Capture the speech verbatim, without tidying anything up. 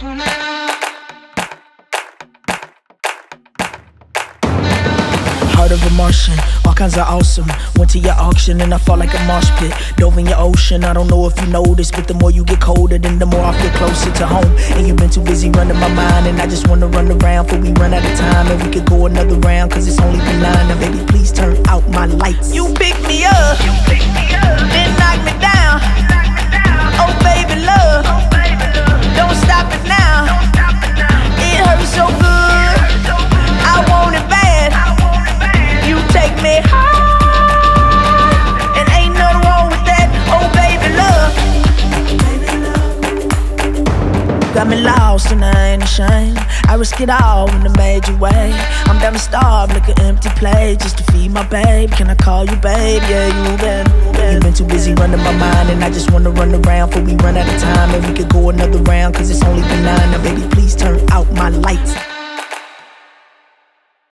Heart of a Martian, all kinds of awesome. Went to your auction and I fall like a marsh pit. Dove in your ocean, I don't know if you noticed, but the more you get colder, then the more I feel closer to home. And you've been too busy running my mind, and I just wanna run around before we run out of time. And we could go another round, cause it's only been nine. Now baby, please turn out my lights. You pick me up, you pick me up, then knock me down. Oh baby love, oh, baby love. Don't stop it now. Don't stop it now. It hurts so good, it hurts so good. I want it bad. I want it bad. You take me high, and ain't nothing wrong with that. Oh baby love, baby love. Got me lost and I ain't ashamed. I risk it all in a major way. I'm down to starve like an empty plate just to feed my babe. Can I call you babe? Yeah, you been, been. You've been too busy running my mind, and I just wanna run around before we run out of time. And we could go another round, cause it's only been nine. Now baby, please turn out my lights.